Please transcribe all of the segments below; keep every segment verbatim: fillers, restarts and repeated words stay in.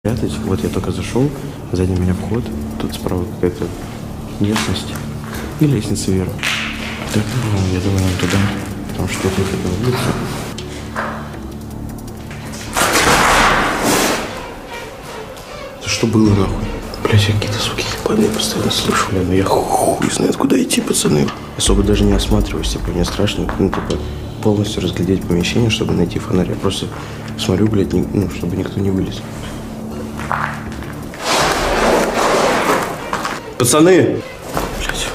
Вот я только зашел, сзади меня вход, тут справа какая-то местность и лестница вверх. Так, ну, я думаю, нам туда, потому что тут это улица. Это что было нахуй? Блять, я какие-то звуки ебаные постоянно слышу. Бля, ну я хуй знает, куда идти, пацаны. Особо даже не осматриваюсь, типа, мне страшно, ну, типа, полностью разглядеть помещение, чтобы найти фонарь. Я просто смотрю, блядь, не, ну, чтобы никто не вылез. Пацаны! Блядь.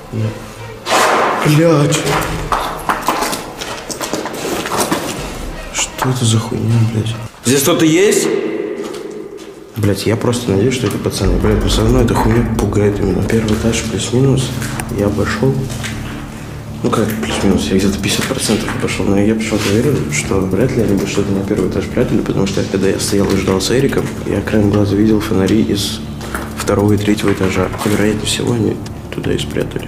Блядь. Что это за хуйня, блядь? Здесь кто-то есть? Блядь, я просто надеюсь, что это пацаны. Блядь, но все равно эта хуйня пугает именно. Первый этаж плюс-минус. Я обошел. Ну как плюс-минус, я где-то пятьдесят процентов обошел. Но я почему-то уверен, что вряд ли они бы что-то на первый этаж прятали, потому что когда я стоял и ждал с Эриком, я краем глаза видел фонари из второго и третьего этажа. Вероятнее всего, они туда и спрятали.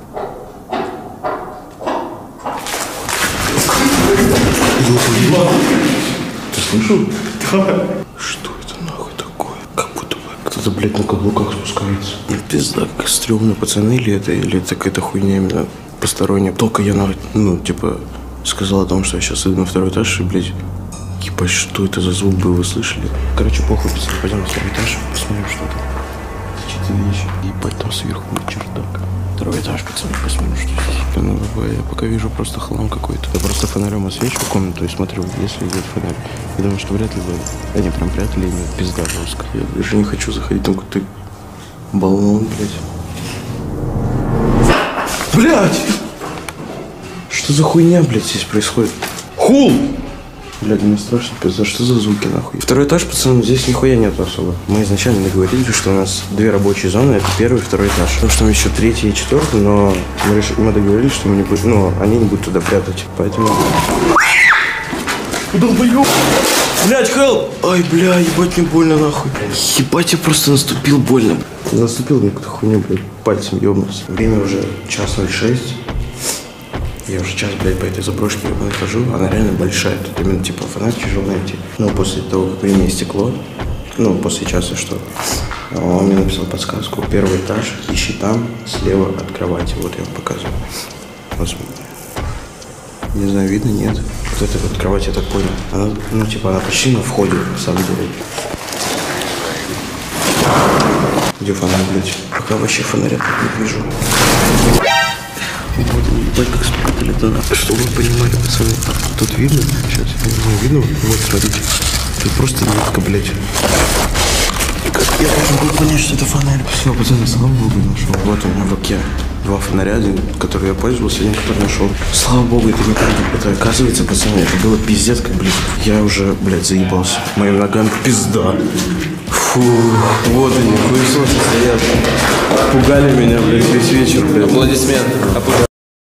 Ты слышал? Да. Что это нахуй такое? Как будто бы кто-то, блядь, на каблуках спускается. Ну, пизда, как стрёмно, пацаны, или это, или это какая-то хуйня именно посторонняя. Только я, ну, типа, сказал о том, что я сейчас иду на второй этаж, и, блядь, ебать, что это за звук был, вы слышали? Короче, похуй, пацаны, пойдем на второй этаж, посмотрим, что там. Какие-то вещи. Ебать, там сверху чердак. Второй этаж, пацаны, посмотрим, что здесь. Ну, я пока вижу просто хлам какой-то. Я просто фонарем освечу комнату и смотрю, если идет фонарь. Я думаю, что вряд ли бы они прям прятали именно пизда жестко. Я даже не хочу заходить, там какой-то баллон, блядь. Блядь! Что за хуйня, блядь, здесь происходит? Хул! Блядь, мне страшно, пизда, что за звуки, нахуй? Второй этаж, пацаны, здесь нихуя нету особо. Мы изначально договорились, что у нас две рабочие зоны, это первый и второй этаж. Потому что там еще третий и четвертый, но мы, реш... мы договорились, что мы не будем, ну, они не будут туда прятать, поэтому... Долбоёб! Блядь, хелп! Ай, бля, ебать, мне больно, нахуй. Ебать, я просто наступил больно. Наступил мне какую-то хуйню, блядь, пальцем ёбнулся. Время уже час ноль шесть. Я уже час, блядь, по этой заброшке хожу, она реально большая. Тут именно, типа, фонарь тяжело найти. Но после того, как время истекло, ну, после часа, что он мне написал подсказку. Первый этаж, ищи там, слева от кровати. Вот я вам показываю. Вот, не знаю, видно, нет. Вот эта вот кровать, я так понял. Она, ну, типа, она почти на входе, на самом деле. Где фонарь, блядь? Пока вообще фонаря не вижу. Вот, ебать, как спрятали это. Чтобы вы понимали, пацаны. А, тут видно? Сейчас, я не знаю, видно? Вот, смотрите. Тут просто нитка, блядь. Как я должен был понять, что это фонарь? Все, пацаны, слава богу, нашел. Вот у меня в руке два фонаря, один, который я пользовался, один, который нашел. Слава богу, это не правда. Это, оказывается, пацаны, это было пиздец как близко. Я уже, блядь, заебался. Моим ногам пизда. Фу, вот они, хуесосы стоят. Пугали меня, блядь, весь вечер, блядь. Аплодисменты.